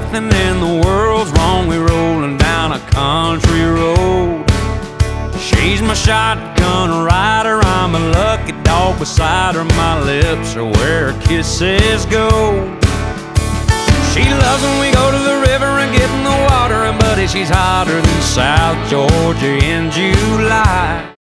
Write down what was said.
nothing in the world's wrong. We're rolling down a country road. She's my shotgun rider, I'm a lucky dog beside her. My lips are where her kisses go. She loves when we go to the river and get in the water, and buddy, she's hotter than South Georgia in July.